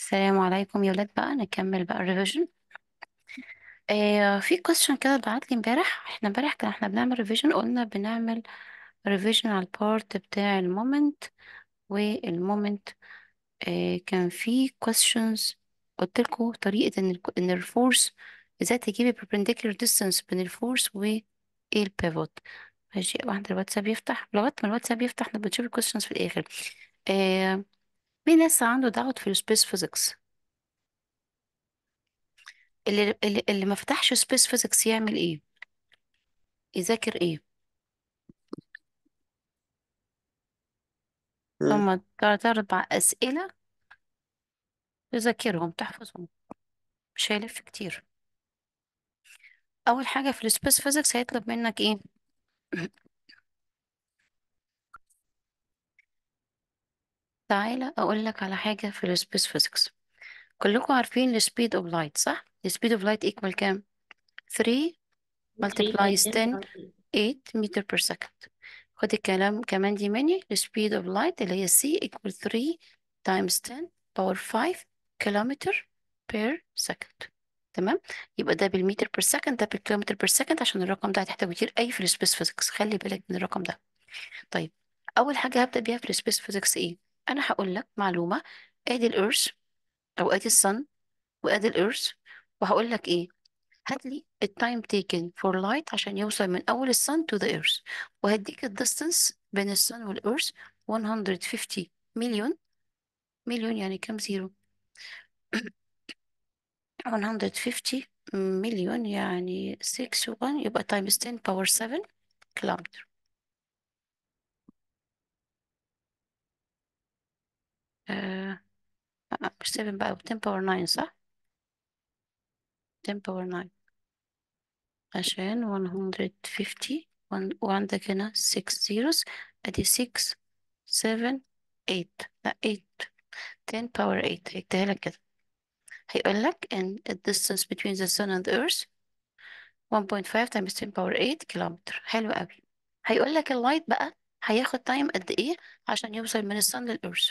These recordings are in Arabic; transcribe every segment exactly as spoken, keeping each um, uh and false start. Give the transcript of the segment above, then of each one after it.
السلام عليكم يا ولاد، بقى نكمل بقى الريفيجن. آه في كويستشن كده اتبعت لي امبارح. احنا امبارح كان احنا بنعمل ريفيجن، قلنا بنعمل ريفيجن على البارت بتاع المومنت والمومنت. آه كان في questions، قلت لكم طريقة ان ال ان الفورس ازاي تجيبي perpendicular distance بين الفورس وايه البيفوت. ماشي، واحد الواتساب يفتح، لغاية ما الواتساب يفتح احنا بنشوف الكويستشنز في الاخر. آه مين لسه عنده دعوة في السبيس فيزيكس؟ اللي اللي, اللي ما فتحش سبيس فيزيكس يعمل ايه؟ يذاكر ايه؟ مم. هما تلات اربع اسئله تذاكرهم تحفظهم، مش هيلف كتير. اول حاجه في السبيس فيزيكس هيطلب منك ايه؟ تعالى اقول لك على حاجه في السبيس فيزيكس. كلكم عارفين السبيد اوف لايت، صح؟ السبيد اوف لايت ايكوال كام؟ ثري multiplies ten eight meter per second. خد الكلام كمان دي مني. the speed of light اللي هي c equal three times ten power five kilometer per second. تمام. يبقى ده بالمتر per second، ده بالكيلومتر per second، عشان الرقم ده هتحتاج كتير اي في السبيس فيزيكس، خلي بالك من الرقم ده. طيب، اول حاجه هبدا بيها في السبيس فيزيكس ايه؟ انا هقول لك معلومه. ادي الارث، او ادي الصن، وادي الارث، وهقول لك ايه؟ هات لي التايم taken for light عشان يوصل من أول السن to the earth، وهديك الديستانس بين السن والأرث one hundred fifty مليون. مليون يعني كام زيرو؟ one hundred fifty مليون يعني ستة one، يبقى times ten power seven كيلومتر. آه آه، مش سبعة بقى، ten power nine، صح؟ ten power nine عشان one hundred fifty، وعن- وعندك هنا six zeros، ادي six seven eight، لا eight، ten power eight هيكتبها لك كده. هيقول لك ان the distance between the sun and the earth one point five times ten power eight كيلومتر. حلو قوي. هيقول لك اللايت بقى هياخد تايم قد ايه عشان يوصل من السن للأرث؟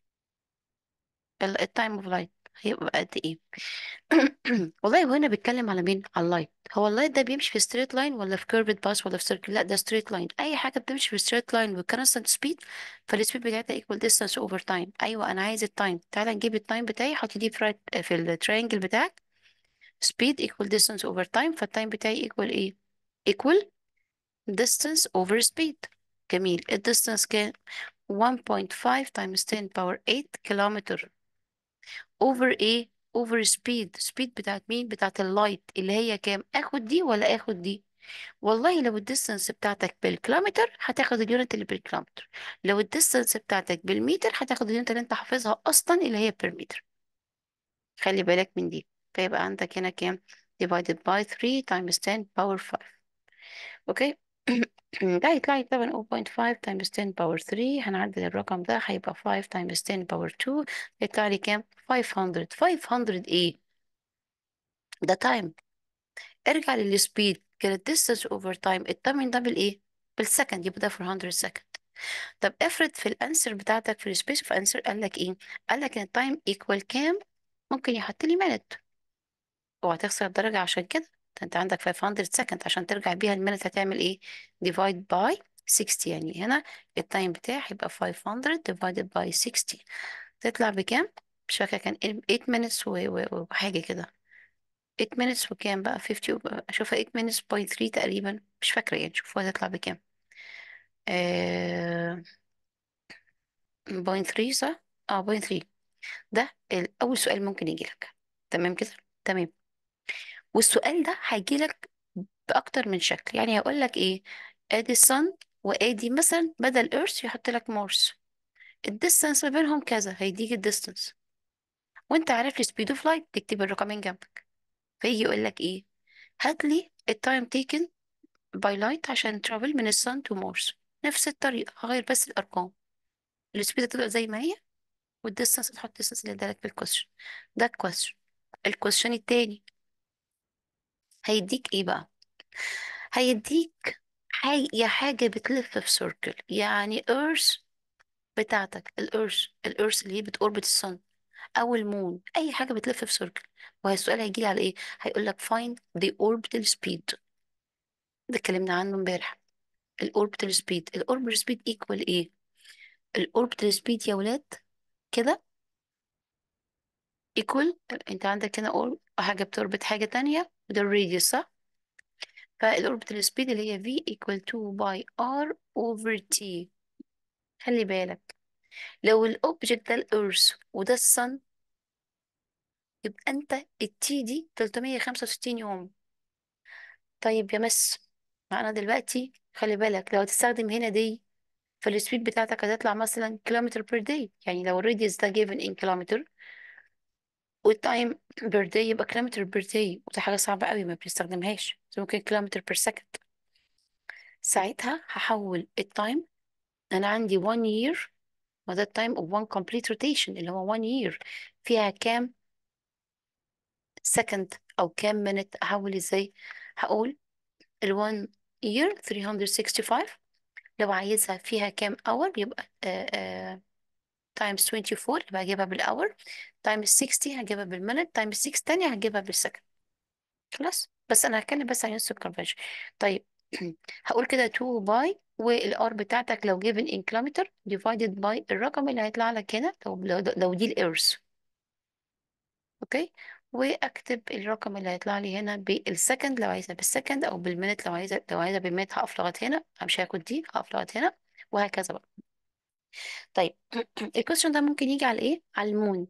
التايم اوف لايت هيبقى قد ايه؟ والله هو هنا بيتكلم على مين؟ على اللايت. هو اللايت ده بيمشي في ستريت لاين ولا في كيرفد باس ولا في سيركل؟ لا، ده ستريت لاين. اي حاجه بتمشي في ستريت لاين وكونستانت سبيد فالسبيد بتاعتها ايكوال ديستانس اوفر تايم. ايوه انا عايز التايم، تعالى نجيب التايم بتاعي، حط دي في right في التراينجل بتاعك. speed equal distance over time، فالتايم بتاعي equal ايه؟ equal distance over speed. جميل. الديستانس كام؟ one point five times ten power eight كيلومتر over ايه؟ over speed. speed بتاعت مين؟ بتاعت اللايت اللي هي كام؟ اخد دي ولا اخد دي؟ والله لو الديستانس بتاعتك بالكيلومتر هتاخد اليونت اللي بالكيلومتر، لو الديستانس بتاعتك بالمتر هتاخد اليونت اللي انت حافظها اصلا اللي هي بير متر. خلي بالك من دي. فيبقى عندك هنا كام؟ divided by three times ten power five. اوكي. ده يطلع لي طبعا zero point five times ten power three، هنعدل الرقم ده هيبقى five times ten power two، يطلع لي كام؟ five hundred. five hundred ايه؟ ده تايم. ارجع للسبيد، كانت distance over time، التايم ده بالايه؟ بالسكند، يبقى ده four hundred second. طب افرض في الانسر بتاعتك في السبيس اوف انسر قال لك ايه؟ قال لك ان التايم ايكوال كام؟ ممكن يحط لي minute، وهتخسر درجة عشان كده. ده انت عندك five hundred second، عشان ترجع بيها المينت هتعمل ايه؟ divide by sixty. يعني هنا التايم بتاعي هيبقى five hundred divided by sixty، تطلع بكام؟ مش فاكرة، كان eight minutes و- و- وحاجة كده. eight minutes وكام بقى؟ fifty و- اشوفها eight minutes by three تقريبا، مش فاكرة يعني. شوفوا هتطلع بكام. آه... point three، صح؟ اه point three. ده ال- أول سؤال ممكن يجيلك. تمام كده؟ تمام. والسؤال ده هيجيلك بأكتر من شكل. يعني هقول لك ايه؟ ادي الصن، وادي مثلا بدل ايرث يحط لك مارس، الديستانس ما بينهم كذا، هيديك الديستانس، وانت عارف السبيد اوف لايت تكتب الرقمين جنبك. فيجي يقول لك ايه؟ هات لي التايم تيكن باي لايت عشان ترافل من الصن تو مارس. نفس الطريقه، هغير بس الارقام، السبيد هتبقى زي ما هي، والديستانس هتحط الديستانس اللي ادالك في الكويشن. ده الكويشن. الكويشن التاني هيديك ايه بقى؟ هيديك حاجة، يا حاجة بتلف في سيركل، يعني ايرث بتاعتك، الارث الارث اللي هي بتوربت الصن، او المون، اي حاجه بتلف في سيركل. وهي السؤال هيجي لي على ايه؟ هيقول لك find the orbital speed. ده اتكلمنا عنه امبارح. الاوربيتال سبيد، الاوربيتال سبيد ايكوال ايه؟ الاوربيتال سبيد يا ولاد كده ايكوال، انت عندك هنا اور حاجه بتربط حاجه تانية، وده الراديوس صح؟ فالاوربيتال سبيد اللي هي v equal to by r over t. خلي بالك، لو الاوبجكت ده الارث وده الصن، يبقى انت التي دي ثلاثمية وخمسة وستين يوم. طيب يا مس، معانا دلوقتي خلي بالك لو هتستخدم هنا دي، فالسبيد بتاعتك هتطلع مثلا كيلومتر بير داي. يعني لو الراديوس ده given in كيلومتر والتايم بير داي، يبقى كيلومتر بير داي، ودي حاجة صعبة قوي ما بنستخدمهاش. بس ممكن كيلومتر بير سكند. ساعتها هحول التايم، انا عندي one year، وده التايم of one complete rotation اللي هو one year، فيها كام سكند او كام minute. احول ازاي؟ هقول ال one year ثلاثمية وخمسة وستين، لو عايزها فيها كام اور يبقى آه آه تايمز اربعة وعشرين، يبقى هجيبها بالاور، تايمز ستين هجيبها بالمينت، تايمز ستة تانية هجيبها بالسكند. خلاص، بس انا هتكلم بس عن يونس الكونفرجن. طيب هقول كده اتنين باي، والار بتاعتك لو given in kilometer divided by الرقم اللي هيطلع لك هنا، لو لو, لو دي الارث. اوكي، واكتب الرقم اللي هيطلع لي هنا بالسكند لو عايزها بالسكند، او بالمينت لو عايزه لو عايزه بالمينت، هقف لغايه هنا، مش هاخد دي، هقف لغايه هنا، وهكذا بقى. طيب الكويشن ده ممكن يجي على ايه؟ على المون.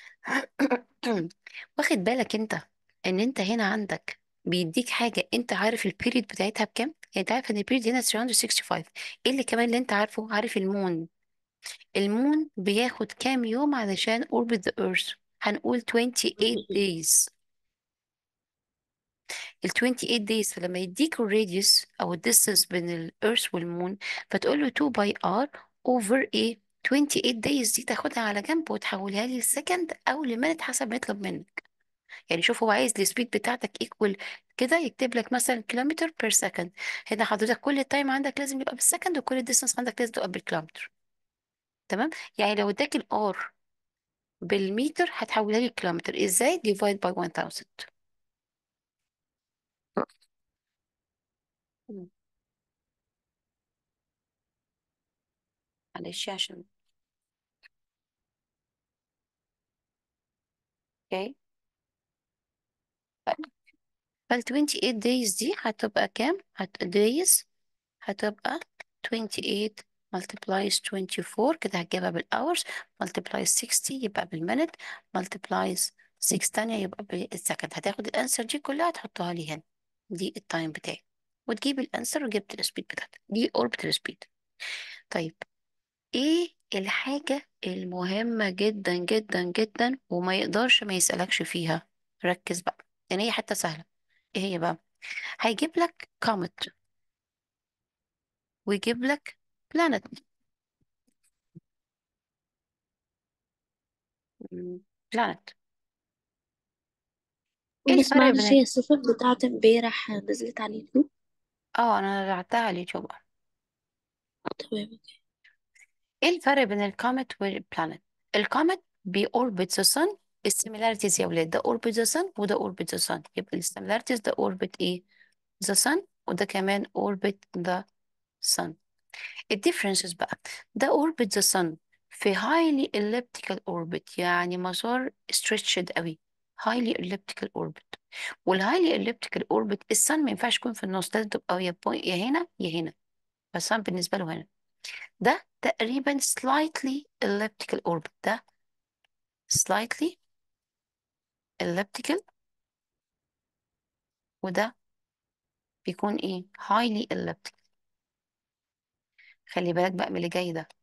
واخد بالك انت ان انت هنا عندك بيديك حاجه انت عارف البيريد بتاعتها بكام؟ يعني انت عارف ان البيريد هنا ثلاثمية وخمسة وستين. ايه اللي كمان اللي انت عارفه؟ عارف المون. المون بياخد كام يوم علشان orbit the earth؟ هنقول twenty-eight days. ال twenty-eight days، فلما يديك الراديوس او الديستنس بين الارث والمون، فتقول له اتنين باي ار اوفر ايه؟ twenty-eight days دي تاخدها على جنب وتحولها لي لسكند او لمينت حسب ما يطلب منك. يعني شوف هو عايز السبيد بتاعتك ايكوال كده، يكتب لك مثلا كيلومتر بير سكند. هنا حضرتك كل التايم عندك لازم يبقى بالسكند، وكل الديستنس عندك لازم تبقى بالكيلومتر. تمام؟ يعني لو اداك الار بالمتر هتحولها لي كيلومتر ازاي؟ ديفايد باي one thousand. مم. معلش عشان اوكي. فال twenty-eight days دي هتبقى كام؟ هت days هتبقى twenty-eight multiplies twenty-four، كده هتجيبها بالhours، multiplies sixty يبقى بالمينت، multiplies ستة تانية يبقى بالسكند. هتاخد الانسر دي كلها تحطها لي هنا، دي التايم بتاعي، وتجيب الانسر وجبت السبيد بتاعتك، دي orbital speed. طيب ايه الحاجة المهمة جدا جدا جدا وما يقدرش ما يسألكش فيها؟ ركز بقى، يعني هي حتة سهلة. ايه هي بقى؟ هيجيب لك كومت ويجيب لك بلانت. بلانت. ايه بس الفرق معلش، بين، هي الصفر بتاعت امبارح نزلت على اليوتيوب؟ اه انا رجعتها على اليوتيوب. تمام. ايه الفرق بين الكومت والبلانت؟ الكومت بيوربت ذا sun. السيميلاريتيز يا ولاد، ده اوربت ذا sun وده اوربت ذا sun، يبقى السيميلاريتيز ده اوربت ايه؟ ذا sun، وده كمان اوربت ذا sun. الديفرنسز بقى، ده اوربت ذا sun في highly elliptical orbit، يعني مسار stretched قوي، highly elliptical orbit. والهايلي elliptical orbit السن ما ينفعش يكون في النص، لازم تبقى يا بوينت يا هنا يا هنا، فالسن بالنسبة له هنا. ده تقريبا slightly elliptical orbit، ده slightly elliptical، وده بيكون ايه؟ highly elliptical. خلي بالك بقى من اللي جاي ده.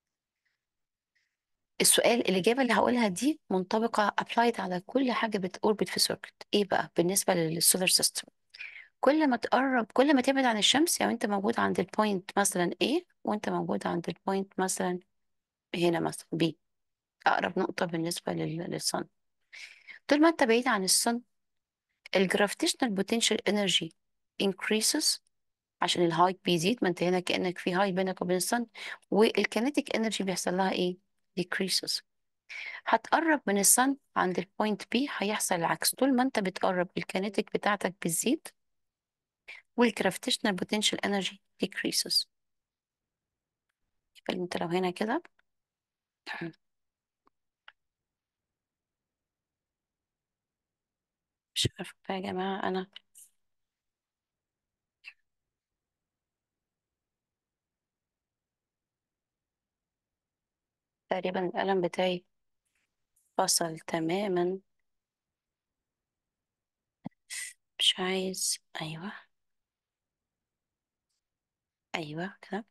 السؤال الإجابة اللي هقولها دي منطبقة applied على كل حاجة بتوربت في سيركت. ايه بقى بالنسبة للسولار سيستم؟ كل ما تقرب، كل ما تبعد عن الشمس، يعني انت موجود عند البوينت مثلا A، وانت موجود عند البوينت مثلا هنا مثلا B، أقرب نقطة بالنسبة لل- للصن. طول ما أنت بعيد عن الصن، الجرافيتيشنال بوتنشال انرجي increases عشان الهايت بيزيد، ما أنت هنا كأنك في هايت بينك وبين الصن، والكينيتيك انرجي بيحصل لها إيه؟ decreases. هتقرب من الصن عند البوينت بي هيحصل العكس. طول ما انت بتقرب الكينيتيك بتاعتك بتزيد والجرافيتيشنال بوتنشال انرجي decreases. فانت لو هنا كده مش عارفة بقى يا جماعة، أنا تقريبا القلم بتاعي فصل تماما. مش عايز. أيوه. أيوه كده.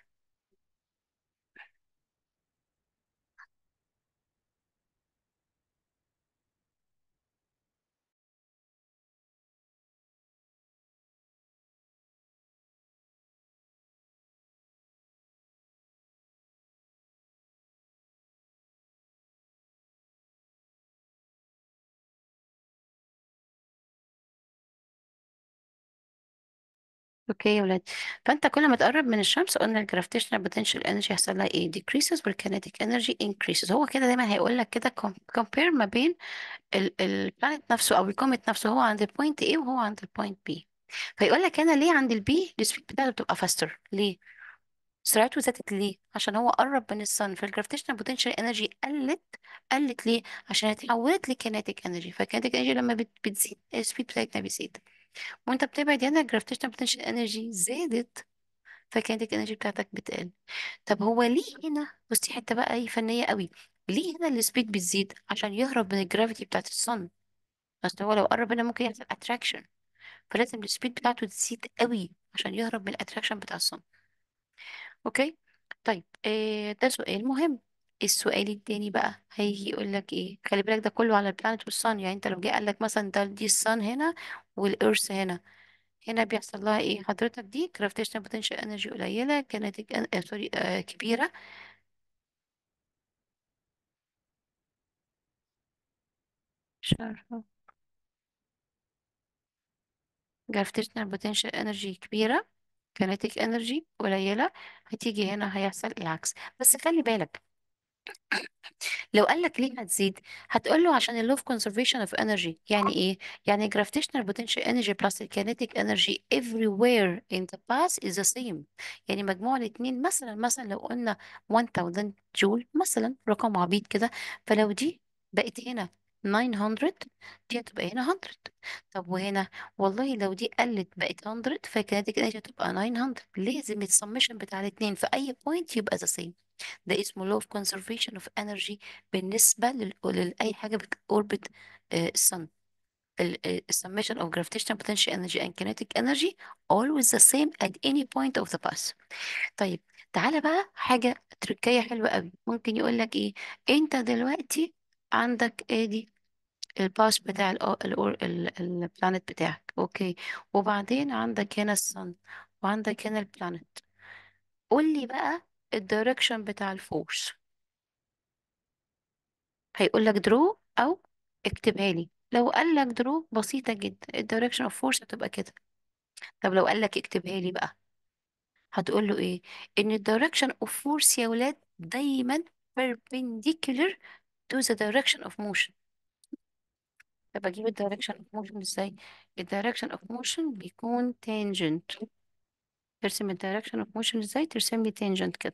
اوكي يا ولاد. فانت كل ما تقرب من الشمس قلنا الجرافيتيشنال بوتنشال انرجي هيحصل لها ايه؟ decreases والكينيتيك انرجي increases. هو كده دايما هيقول لك كده compare ما بين البلانيت نفسه او الكوميت نفسه، هو عند البوينت A وهو عند البوينت B. فيقول لك هنا ليه عند البي السبيد بتاعته بتبقى فاستر؟ ليه سرعته زادت؟ ليه؟ عشان هو قرب من الصن، فالجرافيتيشنال بوتنشال انرجي قلت. قلت ليه؟ عشان اتحولت لكينيتيك انرجي، فالكينيتيك انرجي لما بت- بتزيد السبيد بتاعتنا بيزيد. وانت بتبعد هنا الجرافيتيشنال بوتنشال انرجي زادت، فكانت الانرجي بتاعتك بتقل. طب هو ليه هنا؟ بصي حته بقى ايه فنيه قوي. ليه هنا السبيد بتزيد؟ عشان يهرب من الجرافيتي بتاعت الصن. اصل هو لو قرب هنا ممكن يحصل اتراكشن، فلازم السبيد بتاعته تزيد قوي عشان يهرب من الاتراكشن بتاع الصن. اوكي. طيب إيه ده سؤال مهم. السؤال التاني بقى هيجي يقول لك ايه؟ خلي بالك ده كله على البلانت والصن. يعني انت لو جه قال لك مثلا ده دي الصن هنا والارث هنا، هنا بيحصل لها ايه حضرتك؟ دي gravitational potential energy قليله، كانت آه سوري آه كبيره. مش عارفه. gravitational potential energy كبيره، kinetic energy قليله. هتيجي هنا هيحصل العكس. بس خلي بالك لو قال لك ليه هتزيد، هتقول له عشان اللو اوف conservation of energy. يعني ايه؟ يعني gravitational potential energy plus kinetic energy everywhere in the past is the same. يعني مجموع الاثنين، مثلا مثلا لو قلنا ألف جول مثلا، رقم عبيط كده، فلو دي بقت هنا تسعمية، دي هتبقى هنا مية. طب وهنا والله لو دي قلت بقت مية، فالكينيتيك انرجي هتبقى تسعمية. لازم السمشن بتاع الاثنين في اي بوينت يبقى the same. ده اسمه law of conservation of energy بالنسبة لل- لأي حاجة بتوربت الصن. ال summation of gravitational potential energy and kinetic energy always the same at any point of the path. طيب تعالى بقى حاجة تركية حلوة قوي. ممكن يقول لك ايه؟ انت دلوقتي عندك ادي الباس بتاع البلانت بتاعك، اوكي، وبعدين عندك هنا الصن وعندك هنا البلانت. قول لي بقى الدايركشن بتاع الفورس. هيقول لك درو او اكتبها لي. لو قال لك درو بسيطة جدا، الدايركشن اوف فورس هتبقى كده. طب لو قال لك اكتبها لي بقى، هتقول له ايه؟ ان الدايركشن اوف فورس يا ولاد دايما perpendicular to the direction of motion. طب اجيب الدايركشن اوف موشن ازاي؟ الدايركشن اوف موشن بيكون tangent. ترسم الدايركشن اوف موشن ازاي؟ ترسم لي tangent كده،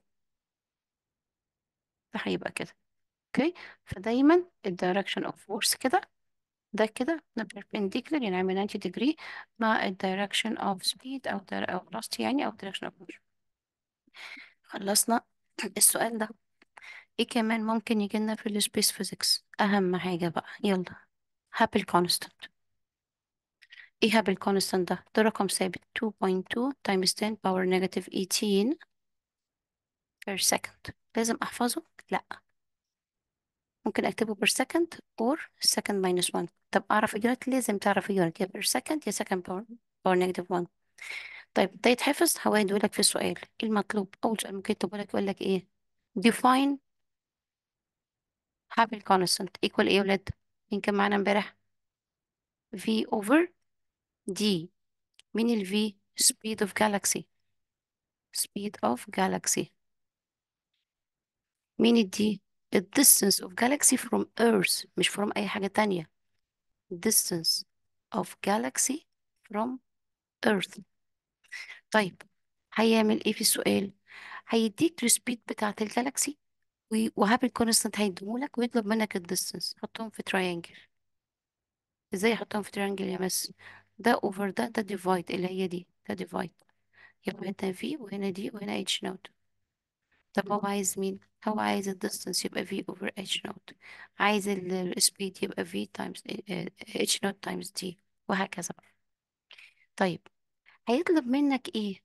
ده هيبقى كده. اوكي. فدايما الدايركشن اوف فورس كده، ده كده ده perpendicular يعني عامل تسعين degree مع ال direction of speed أو در... أو velocity يعني أو direction of motion. خلصنا السؤال ده. ايه كمان ممكن يجيلنا في ال space physics؟ أهم حاجة بقى يلا، هابل constant. ايه هابل constant ده؟ ده رقم ثابت two point two times ten power negative eighteen per second. لازم أحفظه؟ لأ. ممكن أكتبه per second or second minus one. طب أعرف اليونت؟ لازم تعرف اليونت، يا per second يا second power power negative one. طيب ده يتحفظ؟ هوعده لك في السؤال. ايه المطلوب؟ اول سؤال ممكن يكتبه لك يقول لك ايه؟ define Hubble constant equal ايه يا ولاد؟ مين كان معانا امبارح؟ V over D. مين ال V؟ speed of galaxy. speed of galaxy. مين ال D؟ ال distance of galaxy from Earth مش from أي حاجة تانية. distance of galaxy from Earth. طيب هيعمل ايه في السؤال؟ هيديك السبيد بتاعت الجالاكسي و- وهابل كونستانت هيديهولك ويطلب منك الديستنس. حطهم في تراينجل. ازاي احطهم في تراينجل يا مس؟ ده اوفر ده ده ديفايد، اللي هي دي ده ديفايد. يبقى هنا في وهنا دي وهنا اتش نوت. طب هو عايز مين؟ هو عايز الديستنس يبقى في اوفر اتش نوت. عايز السبيد يبقى في تايمز اتش نوت تايمز دي، وهكذا. طيب هيطلب منك ايه؟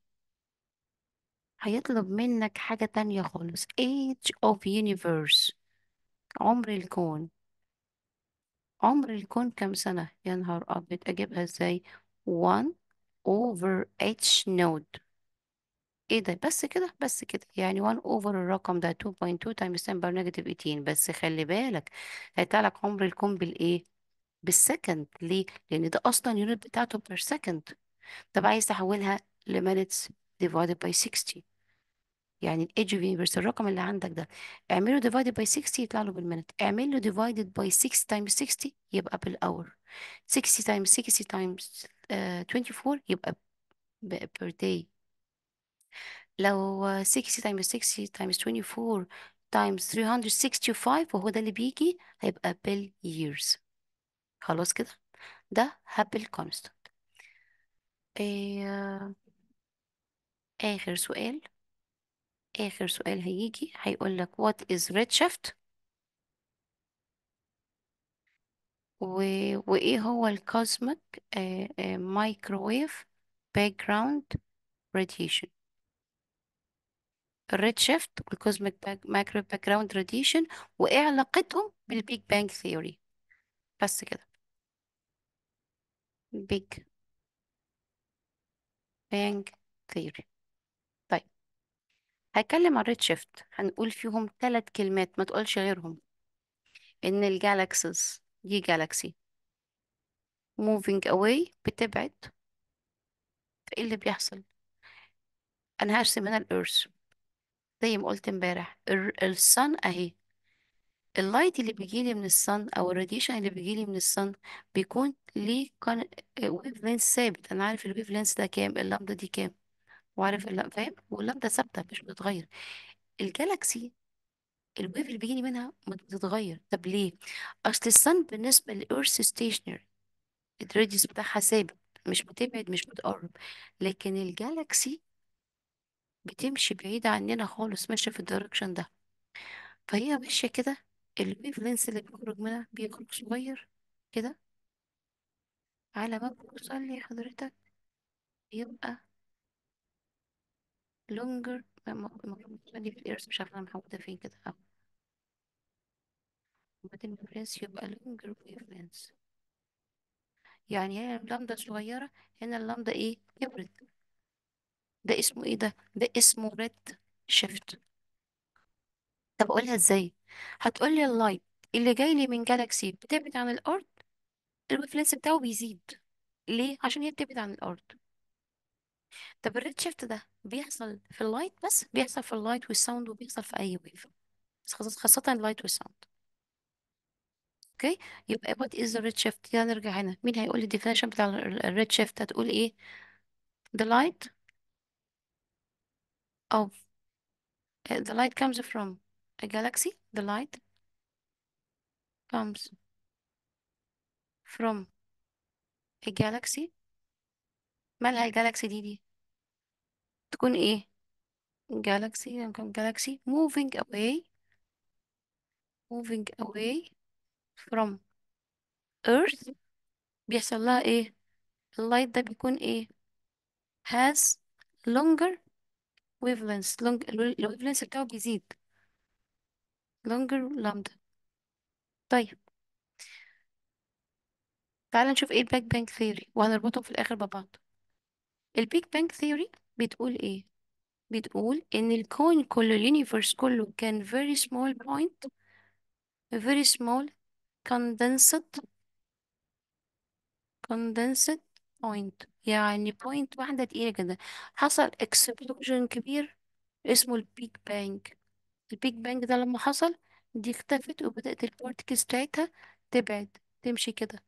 هيطلب منك حاجة تانية خالص. age of universe. عمر الكون. عمر الكون كام سنة؟ يا نهار أبيض، أجيبها ازاي؟ one over h node. ايه ده؟ بس كده بس كده يعني one over الرقم ده two point two times ten power negative eighteen. بس خلي بالك هيطلع لك عمر الكون بالايه؟ بالسكند. ليه؟ لأن ده أصلا يونت بتاعته per second. طب عايز تحولها لminutes divided by sixty. يعني الايدج اوف يونيفرس الرقم اللي عندك ده اعمله divided by sixty يطلع له بالمينت. اعمله divided by six times sixty يبقى بالاور. sixty times sixty times آه twenty-four يبقى ب- per day. لو آه، sixty times sixty times twenty-four times three hundred sixty-five وهو ده اللي بيجي هيبقى بالyears. خلاص كده. ده هابل كونستانت. آه آخر سؤال. آخر سؤال هيجي هيقول لك what is redshift و... وإيه هو الكوزميك مايكروويف باك جراوند راديشن. الريد شيفت والكوزميك مايكرو باك جراوند راديشن وإيه علاقتهم بالبيج بانج ثيوري. بس كده. بيج بانج ثيوري. طيب هتكلم عن الريد شيفت. هنقول فيهم ثلاث كلمات ما تقولش غيرهم. إن الجالاكسيز دي جالاكسي moving away بتبعد. فإيه اللي بيحصل؟ أنا هرسم هنا الإيرث زي ما قلت امبارح. الصن أهي. اللايت اللي بيجيلي من الصن او الراديشن اللي بيجيلي من الصن بيكون ليه كان ويف لينس ثابت. انا عارف الويف لينس ده كام، اللامدا دي كام، وعارف اللام فاهم، واللامدا ثابته مش بتتغير. الجالاكسي الويف اللي بيجيلي منها بتتغير. طب ليه؟ اصل الصن بالنسبه للإيرث ستيشنري الراديوس بتاعها ثابت، مش بتبعد مش بتقرب. لكن الجالاكسي بتمشي بعيدة عننا خالص، ماشية في الدايركشن ده. فهي ماشية كده. الويف لينس اللي بيخرج منها بيخرج صغير كده، على ما بوصل لي حضرتك يبقى لونجر. المفروض توصل لي في الإيرث، مش عارفة أنا محددة فين كده أهو. وبعدين الفرنس يبقى لونجر ويف لينس. يعني هنا اللامدا صغيرة، هنا اللامدا إيه؟ كبرت. ده اسمه إيه ده؟ ده اسمه ريد شيفت. طب أقولها إزاي؟ هتقولي اللايت اللي جاي لي من جالاكسي بتبعد عن الأرض، الويف لينس بتاعه بيزيد. ليه؟ عشان هي بتبعد عن الأرض. طب الريد شيفت ده بيحصل في اللايت بس؟ بيحصل في اللايت والساوند، وبيحصل في أي ويف، بس خاصة خاصة اللايت والساوند. اوكي. يبقى what is the redshift؟ يلا نرجع هنا. مين هيقول لي الديفينيشن بتاع الريد شيفت؟ هتقول ايه؟ the light of uh, the light comes from a galaxy. The light comes from a galaxy. مالها الجالاكسي دي دي؟ تكون ايه؟ galaxy يمكن galaxy moving away moving away from earth. بيحصل لها ايه؟ اللايت ده بيكون ايه؟ has longer wavelengths. long الويفلنس بتاعه بيزيد. longer lambda. طيب تعال نشوف ايه البيج بانج ثيوري وهنربطهم في الاخر ببعض. البيج بانج ثيوري بتقول ايه؟ بتقول ان الكون كله اليونيفرس كله كان very small point very small condensed condensed point. يعني بوينت واحدة تقيلة كده حصل explosion كبير اسمه البيج بانج. البيج بانج ده لما حصل دي اختفت وبدأت البارتكلز بتاعتها تبعد، تمشي كده،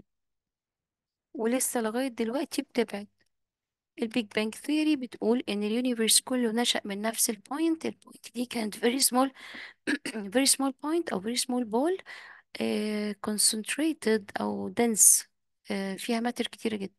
ولسه لغاية دلوقتي بتبعد. البيج بانج ثيوري بتقول ان اليونيفرس كله نشأ من نفس البوينت. البوينت دي كانت very small very small point او very small ball، آه concentrated او dense، آه فيها ماتر كتيرة جدا.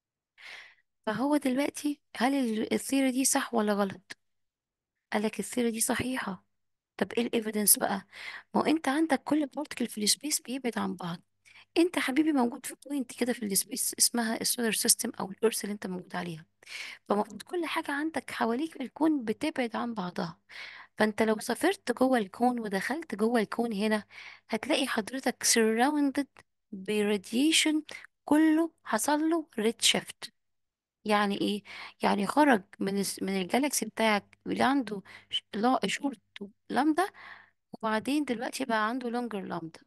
فهو دلوقتي هل الثيوري دي صح ولا غلط؟ قالك الثيوري دي صحيحة. طب ايه الايفيدنس بقى؟ ما هو انت عندك كل بارتكل في السبيس بيبعد عن بعض. انت حبيبي موجود في بوينت كده في السبيس اسمها السولار سيستم او الارث اللي انت موجود عليها. فالمفروض كل حاجة عندك حواليك في الكون بتبعد عن بعضها. فانت لو سافرت جوه الكون ودخلت جوه الكون هنا، هتلاقي حضرتك surrounded براديشن، كله حصل له ريد شيفت. يعني ايه؟ يعني خرج من الس- من الجالاكسي بتاعك اللي عنده شورت لامدا، وبعدين دلوقتي بقى عنده لونجر لامدا.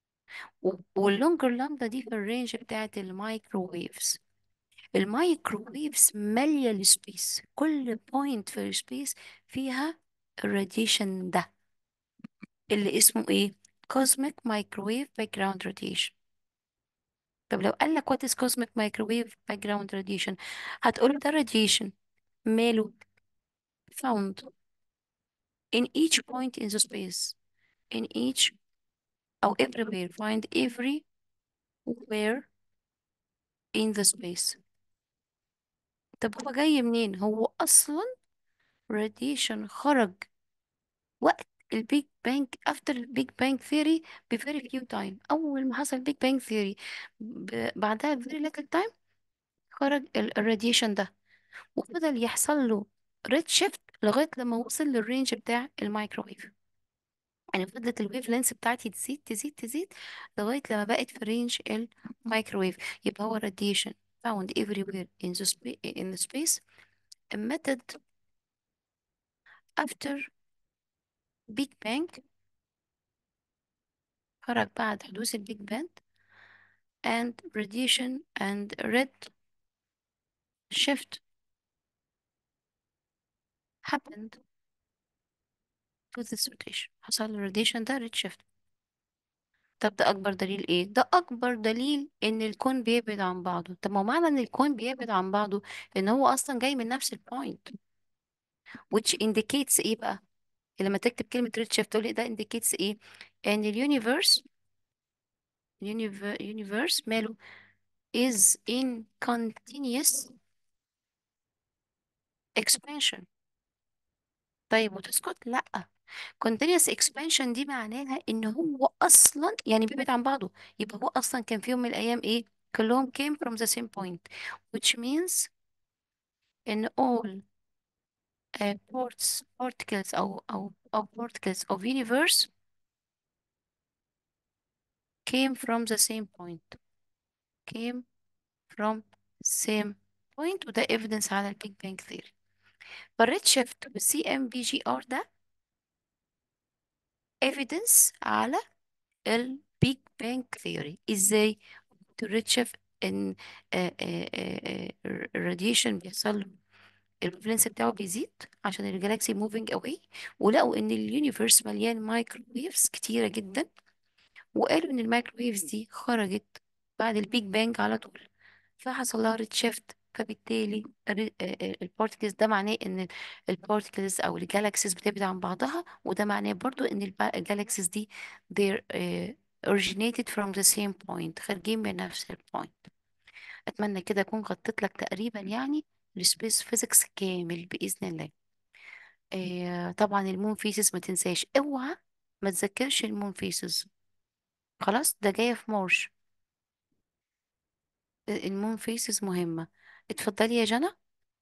واللونجر لامدا دي في الرينج بتاعت المايكروويفز. المايكروويفز مالية السبيس، كل بوينت في السبيس فيها الراديشن ده اللي اسمه ايه؟ cosmic microwave background radiation. طب لو قال لك what is cosmic microwave background radiation، هتقول ده radiation ماله؟ found in each point in the space، in each أو everywhere، find everywhere in the space. طب هو جاي منين؟ هو أصلا radiation خرج وقت البيج بانج، after البيج بانج ثيوري ب very few time. أول ما حصل البيج بانج ثيوري بعدها ب very little time خرج الراديشن ده، وفضل يحصل له ريد شيفت لغاية لما وصل للرينج بتاع الميكروويف. يعني فضلت الويف لينس بتاعتي تزيد تزيد تزيد لغاية لما بقت في رينج الميكروويف. يبقى هو radiation found everywhere in the, spa in the space emitted after Big Bang، خرج بعد حدوث البيج بانج، and radiation and red shift happened to this radiation. حصل الراديشن ده red shift. طب ده أكبر دليل إيه؟ ده أكبر دليل إن الكون بيبعد عن بعضه. طب ما هو معنى إن الكون بيبعد عن بعضه إن هو أصلا جاي من نفس البوينت، which indicates إيه بقى؟ لما تكتب كلمة red shift تقول لي ده indicates إيه؟ إن اليونيفرس universe ماله is in continuous expansion. طيب وتسكت؟ لأ. continuous expansion دي معناها ان هو اصلا يعني بيبعد عن بعضه. يبقى هو اصلا كان في يوم من الايام ايه؟ كلهم came from the same point، which means ان all uh, parts particles او او او particles of universe came from the same point، came from same point. وده evidence على البيج بانج theory. فالريد شيفت والسي ام بي جي ار ده evidence على البيج بانج ثيوري. ازاي؟ الريدشيفت ان الراديشن بيحصل له الويفلنس بتاعه بيزيد عشان الجالاكسي موفينج اواي، ولقوا ان اليونيفرس مليان مايكروويفز كتيره جدا، وقالوا ان المايكروويفز دي خرجت بعد البيج بانج على طول، فحصل لها ريدشيفت. فبالتالي البارتكلز ده معناه ان البارتكلز او الجالاكسيز بتبعد عن بعضها، وده معناه برضو ان الجالاكسيز دي they're uh, originated from the same point، خارجين من نفس البوينت. اتمنى كده اكون غطيت لك تقريبا يعني السبيس فيزيكس كامل باذن الله. آه طبعا المون فيسز ما تنساش، اوعى ما تذكرش المون فيسز، خلاص ده جايه في مارش. المون فيسز مهمه. اتفضلي يا جنى.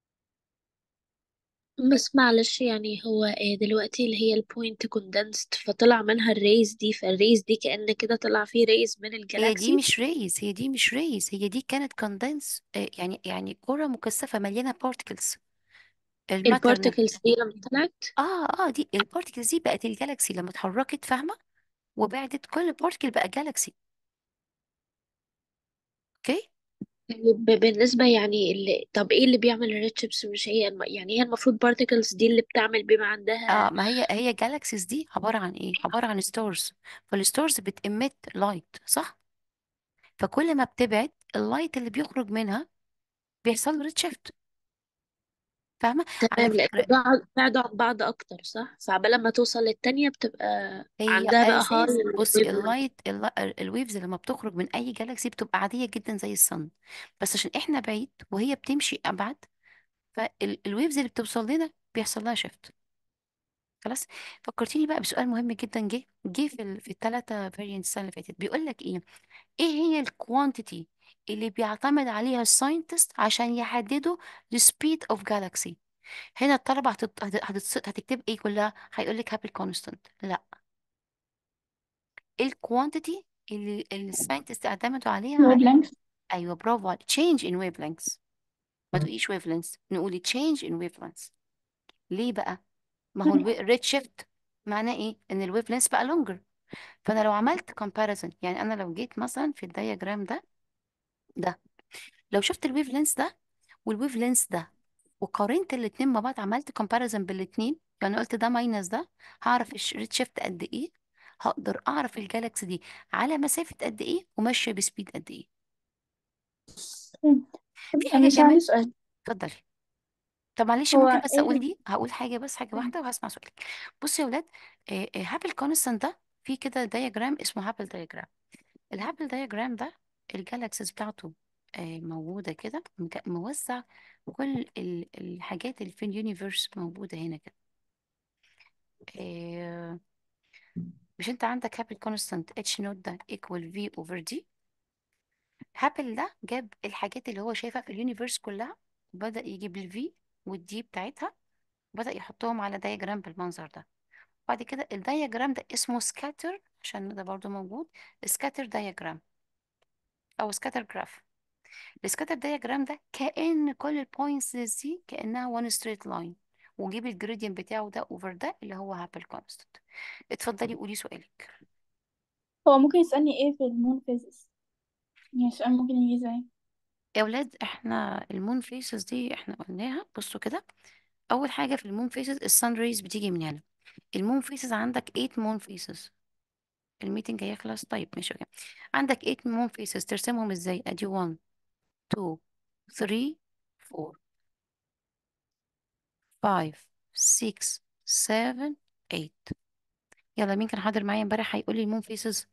بس معلش، يعني هو آه، دلوقتي اللي هي البوينت كوندنسد فطلع منها الريز دي، فالريز دي كأن كده طلع فيه ريز من هي دي الجالاكسي. مش ريز هي دي مش ريز هي دي كانت كوندنس، يعني يعني كرة مكثفة مليانة بارتكلز. الماتر. البارتكلز دي لما طلعت. اه اه دي البارتكلز دي بقت الجالاكسي لما اتحركت، فاهمة؟ وبعدت كل بارتكل بقى جالاكسي. اوكي. ب- بالنسبة يعني اللي... طب ايه اللي بيعمل الريد شيبس؟ مش هي الم... يعني هي المفروض بارتكلز دي اللي بتعمل بيبقى اه، عندها. ما هي هي جالاكسيز دي عباره عن ايه؟ عباره عن ستارز. فالستارز بتemit لايت، صح؟ فكل ما بتبعد اللايت اللي بيخرج منها بيحصل له ريد شيفت. فاهمه؟ على تمام، لان فكره، بعض بعدوا عن بعض اكتر، صح؟ فعبال ما توصل للتانية بتبقى هي عندها بقى هاي اساس، بصي، ويف لينث. اللايت الويفز لما بتخرج من اي جالاكسي بتبقى عاديه جدا زي الصن، بس عشان احنا بعيد وهي بتمشي ابعد، فالويفز اللي بتوصل لنا بيحصل لها شيفت. خلاص. فكرتيني بقى بسؤال مهم جدا، جه جه في ال... في الثلاثه فاريانتس السنه اللي فاتت، بيقول لك ايه؟ ايه هي الكوانتيتي اللي بيعتمد عليها الساينتست عشان يحددوا the speed of galaxy؟ هنا الطلبة هتت... هت... هتتص- هتكتب ايه كلها؟ هيقول لك هابل كونستانت. لا، ايه الكوانتيتي اللي اللي الساينتست اعتمدوا عليها ويف على؟ لينكس. ايوه، برافو عليك. change in wavelengths. ما تقوليش wavelengths، نقولي change in wavelengths. ليه بقى؟ ما هو الريد شيفت معناه ايه؟ ان الويف لينث بقى longer. فانا لو عملت comparison، يعني انا لو جيت مثلا في الدياجرام ده ده لو شفت الويف لينث ده والويف لينث ده وقارنت الاتنين مع بعض، عملت كومباريزن بالاتنين، يعني قلت ده ماينس ده، هعرف الريد شيفت قد ايه. هقدر اعرف الجالاكسي دي على مسافة قد ايه وماشية بسبيد قد ايه. في حاجة مش كمان. عندي سؤال. اتفضلي. طب معلش، هو ممكن بس اقول ايه دي، هقول حاجة بس حاجة واحدة وهسمع سؤالك. بصي يا ولاد، هابل كونستانت ده في كده دايجرام اسمه هابل دايجرام. الهابل دايجرام ده الجالاكسيز بتاعته آه، موجودة كده، مك- موزع كل ال- الحاجات اللي في اليونيفيرس موجودة هنا كده. آه، مش انت عندك هابل كونستانت اتش نوت ده ايكوال في اوفر دي؟ هابل ده جاب الحاجات اللي هو شايفها في اليونيفيرس كلها، وبدأ يجيب الفي والدي بتاعتها، وبدأ يحطهم على دايجرام بالمنظر ده. بعد كده الدايجرام ده اسمه سكاتر، عشان ده برضو موجود، سكاتر دايجرام او سكاتر جراف. السكاتر دايجرام ده كأن كل البوينتس دي كأنها وان ستريت لاين، وجيب الجريدينت بتاعه ده اوفر ده اللي هو هابل كونستانت. اتفضلي قولي سؤالك. هو ممكن يسألني ايه في المون فيزيس؟ يعني السؤال ممكن يجي ازاي؟ يا ولاد، احنا المون فيسز دي احنا قلناها، بصوا كده. اول حاجه في المون فيسز السان ريز بتيجي من هنا. المون فيسز عندك تمانية مون فيسز. الميتنج هيخلص؟ طيب ماشي، اوكي. عندك تمانية مون فيسز، ترسمهم ازاي؟ ادي واحد، اتنين، تلاتة، اربعة، خمسة، ستة، سبعة، تمانية. يلا، مين كان حاضر معايا امبارح هيقول لي المون فيسز؟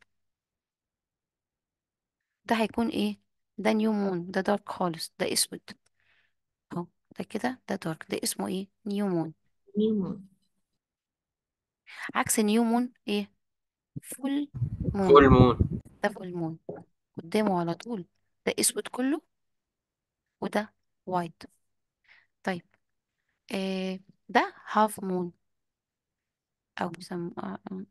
ده هيكون ايه؟ ده نيو مون، ده دارك خالص، ده اسود اهو. ده كده ده دارك، ده اسمه ايه؟ نيو مون. نيومون. عكس نيو مون ايه؟ فول مون. فول مون. ده فول مون، قدامه على طول ده اسود كله، وده وايت. طيب، آه ده هاف مون، او بيسموه آه آه،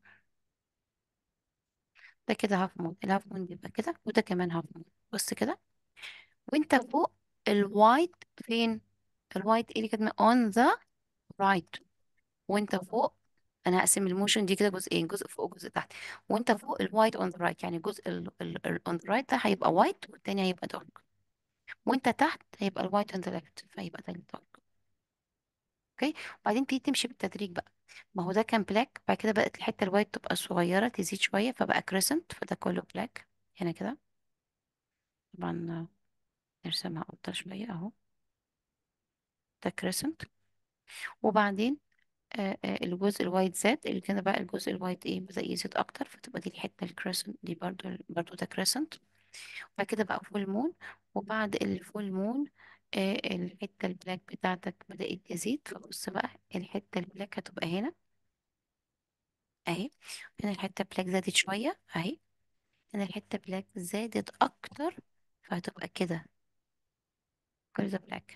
ده كده هاف مون. الهاف مون بيبقى كده، وده كمان هاف مون. بص كده، وانت فوق الوايت فين؟ الوايت ايه اللي كاتبه on the right؟ وانت فوق، انا هقسم الموشن دي كده جزئين، جزء فوق وجزء تحت. وانت فوق الوايت on the right، يعني الجزء ال ال ال on the right ده هيبقى وايت والتاني هيبقى دارك. وانت تحت هيبقى الوايت on the left، فيبقى ده الدارك. اوكي. وبعدين تيجي تمشي بالتدريج بقى. ما هو ده كان بلاك، بعد كده بقت الحته الوايت تبقى صغيره تزيد شويه فبقى كريسنت، فده كله بلاك هنا كده. طبعا نرسمها افضل شويه اهو. ده كريسنت. وبعدين آه آه الجزء الوايت زاد، اللي كده بقى الجزء الوايت ايه بدأ يزيد اكتر، فتبقى دي الحته الكريسنت دي، برضو برضو ده كريسنت. بعد كده بقى فول مون. وبعد الفول مون آه الحته البلاك بتاعتك بدأت تزيد، فبص بقى الحته البلاك هتبقى هنا اهي. هنا الحته بلاك زادت شويه اهي. هنا الحته بلاك زادت اكتر، فهتبقى كده كل ده بلاك.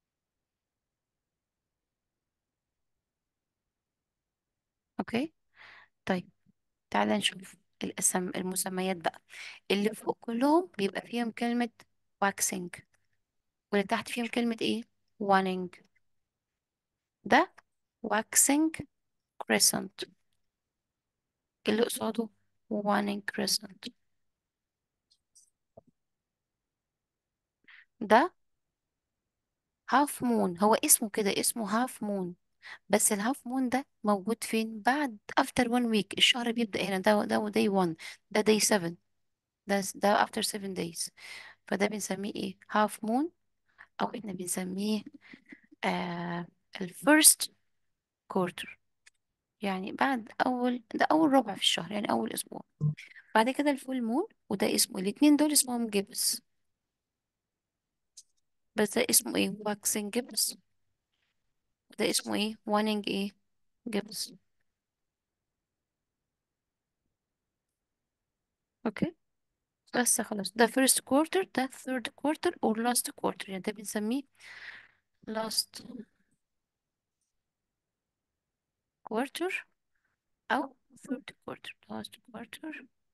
اوكي. طيب، تعالى نشوف الاسم المسميات بقى. اللي فوق كلهم بيبقى فيهم كلمة waxing، واللي تحت فيهم كلمة ايه؟ waning. ده waxing crescent، اللي قصاده waning crescent. ده هاف مون، هو اسمه كده، اسمه هاف مون. بس الهاف مون ده موجود فين؟ بعد after one week، الشهر بيبدأ هنا، ده ده day one، ده day seven، ده ده after seven days. فده بنسميه ايه؟ هاف مون، او احنا بنسميه آه الفيرست كورتر، يعني بعد اول، ده اول ربع في الشهر، يعني اول اسبوع. بعد كده الفول مون، وده اسمه، الاتنين دول اسمهم جبس، بس ده اسمه ايه؟ واكسنج جبس. وده اسمه ايه؟ وانينج ايه؟ جبس. اوكي. بس خلاص، ده first quarter، ده third quarter or last quarter، يعني ده بنسميه last quarter أو third quarter، last quarter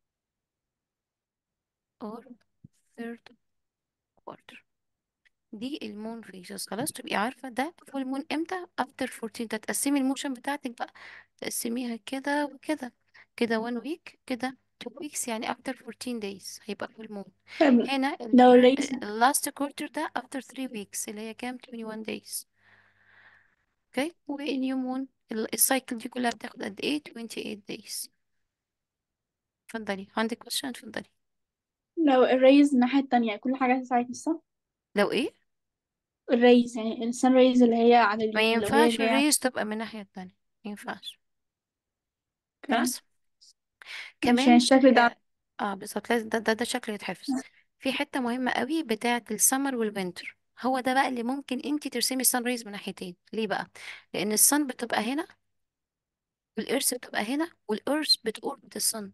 or third quarter. دي المون فيجز، خلاص تبقي عارفة ده فول مون امتى. after fourteen، ده تقسمي الموشن بتاعتك بقى، تقسميها كده وكده، كده one week، كده two weeks، يعني after fourteen days هيبقى فول مون. طب هنا ال لو fir- الرئيس ال last quarter ده after three weeks، اللي هي كام؟ twenty-one days. اوكي. والنيو مون السايكل دي كلها بتاخد قد ايه؟ twenty-eight days. اتفضلي، عندك question؟ اتفضلي. لو الريز الناحية التانية كل حاجة هتساعد، صح؟ لو ايه؟ الريز يعني السن ريز اللي هي على ما اليمين، لو هي ينفعش جاية. الريس تبقى من الناحية التانية، ما ينفعش. اوكي. خلاص. عشان كمان الشكل ده. اه, آه بالظبط، لازم ده, ده ده شكل يتحفظ. في حتة مهمة قوي بتاعة السمر والوينتر، هو ده بقى اللي ممكن انت ترسمي السان ريز من ناحيتين. ليه بقى؟ لان السن بتبقى هنا، والارث بتبقى هنا، والارث بتقرب السن.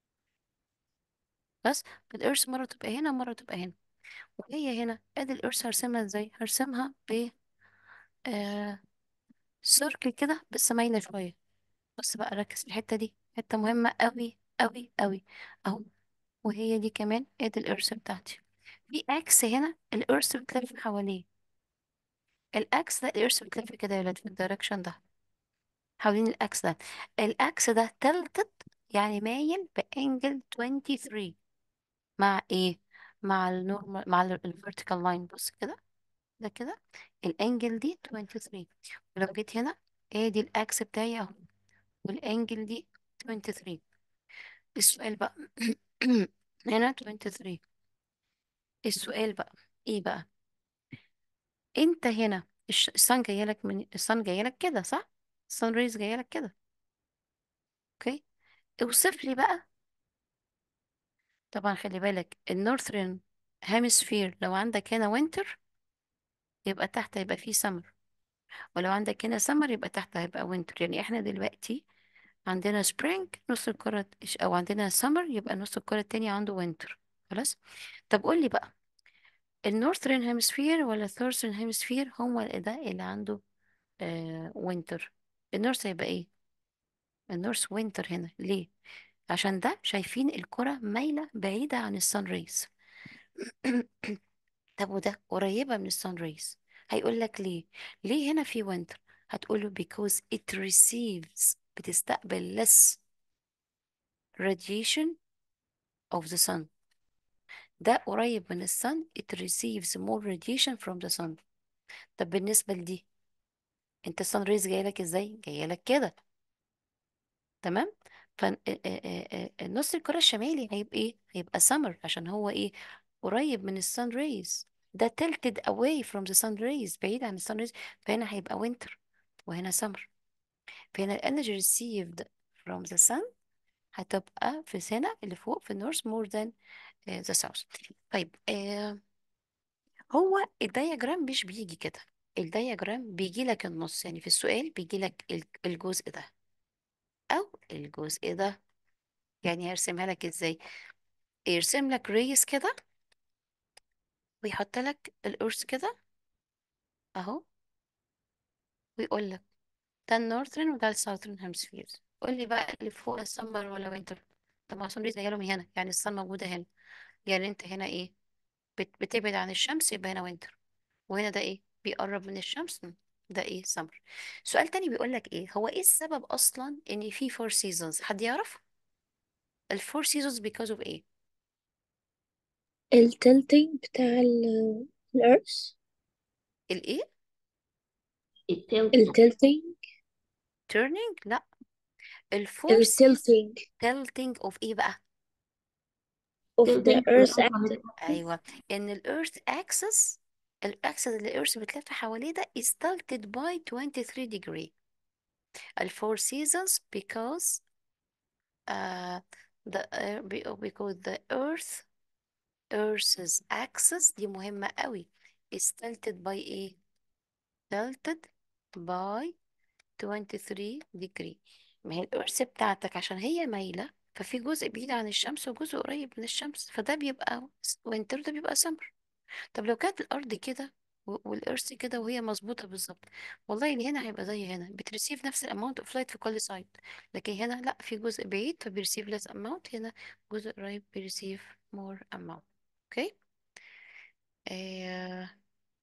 بس الارث مرة تبقى هنا، مرة تبقى هنا. وهي هنا ادي الارث، هرسمها ازاي؟ هرسمها ب آه سيركل كده بس مايلة شوية. بص بقى، ركز في الحتة دي، حتة مهمة قوي قوي قوي اهو. وهي دي كمان ادي القرص بتاعتي، في اكس هنا القرص بتلف حواليه. الاكس ده القرص بتلف كده يا ولاد في الدايركشن ده، حوالين الاكس ده. الاكس ده تلتت، يعني مايل بانجل twenty-three. مع ايه؟ مع النورمال، مع الفيرتيكال لاين. بص كده، ده كده الانجل دي twenty-three. ولو جيت هنا، ادي الاكس بتاعي اهو، والانجل دي twenty-three. السؤال بقى هنا twenty-three. السؤال بقى ايه بقى؟ انت هنا الش- الصن جايه لك من الصن جايه لك كده، صح؟ الصن ريز جايه لك كده. اوكي. اوصف لي بقى. طبعا خلي بالك النورثرن هيمسفير، لو عندك هنا وينتر يبقى تحت هيبقى فيه سمر، ولو عندك هنا سمر يبقى تحت هيبقى وينتر. يعني احنا دلوقتي عندنا سبرينج نص الكرة، او عندنا سمر يبقى نص الكرة التانية عنده وينتر. خلاص. طب قول لي بقى، النورثرن هيمسفير ولا الثورثرن هيمسفير هو اللي ده اللي عنده آه وينتر؟ النورث هيبقى ايه؟ النورث وينتر هنا ليه؟ عشان ده شايفين الكرة مايلة بعيدة عن السان ريز. طب وده قريبة من السان ريز، هيقول لك ليه؟ ليه هنا في وينتر؟ هتقوله because it receives، بتستقبل less radiation of the sun. ده قريب من السن، it receives more radiation from the sun. طب بالنسبة لدي، انت السان ريز جاي لك ازاي؟ جاي لك كده، تمام. فالنص الكرة الشمالي هيبقى ايه؟ هيبقى سمر، عشان هو ايه؟ قريب من السان ريز. ده tilted away from the sun rays، بعيد عن السان ريز. فهنا هيبقى winter، وهنا summer. فهنا ال energy received from the sun هتبقى في هنا اللي فوق في النورث more than uh, the south. طيب آه هو الدياجرام مش بيجي كده، الدياجرام بيجي لك النص، يعني في السؤال بيجي لك الجزء ده او الجزء ده. يعني هرسمها لك ازاي؟ يرسم لك ريس كده، ويحط لك القرص كده اهو، ويقول لك ده النورثرن وده الساوثرن هيمسفيرز. قول لي بقى اللي فوق السمر ولا وينتر؟ طب ما عشان ريز جايه من هنا، يعني الصن موجوده هنا، يعني انت هنا ايه؟ بت- بتبعد عن الشمس، يبقى هنا وينتر. وهنا ده ايه؟ بيقرب من الشمس، ده ايه؟ سمر. سؤال تاني بيقول لك ايه هو، ايه السبب اصلا ان في فور سيزونز؟ حد يعرف الفور سيزونز because of ايه؟ التلتينج بتاع ال الإيرث. الايه؟ التلت. التلتينج. turning؟ لا. الفورسز التلتينج tilting of ايه بقى؟ of the tilting earth الأرض axis. ايوه، ان الارث اكسس، الاكسس اللي الارث بتلف حواليه ده is tilted by twenty-three degree. الفور seasons because uh, the uh, be- because the earth earth's axis دي مهمة قوي is tilted by ايه؟ tilted by twenty-three degree. ما هي الأرث بتاعتك عشان هي مايلة، ففي جزء بعيد عن الشمس وجزء قريب من الشمس، فده بيبقى وينتر، ده بيبقى سمر. طب لو كانت الأرض كده و- والأرث كده وهي مظبوطة بالظبط، والله اللي هنا هيبقى زي هنا، بتريسيف نفس الأماونت اوف لايت في كل سايد. لكن هنا لا، في جزء بعيد فبيرسيف less amount، هنا جزء قريب بيرسيف more amount. اوكي. آه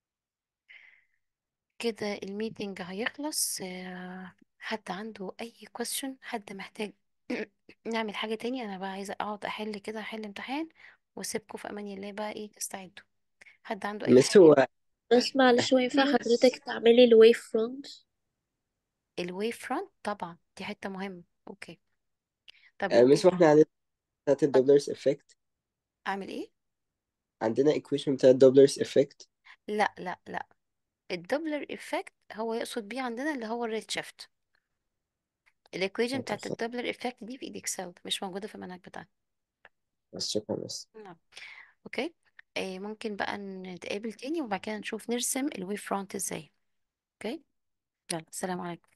كده الميتنج هيخلص. آه حد عنده أي question؟ حد محتاج نعمل حاجة تاني؟ أنا بقى عايزة أقعد أحل كده، أحل امتحان وأسيبكم في أمان الله بقى، إيه تستعدوا. حد عنده أي مس حاجة؟ هو بس معلش، ينفع ميس حضرتك تعملي الويف فرونت؟ الويف فرونت طبعا، دي حتة مهمة. اوكي. طب آه، ممكن مس واحنا عندنا بتاعت أ- الدوبلرز افكت، اعمل ايه؟ عندنا equation بتاع الدوبلرز افكت. لا لا لا، الدوبلر افكت هو يقصد بيه عندنا اللي هو الريد شيفت. الايكويشن طب بتاعت خلاص، الدوبلر افكت دي في الاكسل، مش موجودة في المنهج بتاعنا. بس شكرا بس. نعم. اوكي. إيه ممكن بقى نتقابل تاني وبعد كده نشوف نرسم الويف فرونت ازاي. اوكي. يلا، السلام عليكم.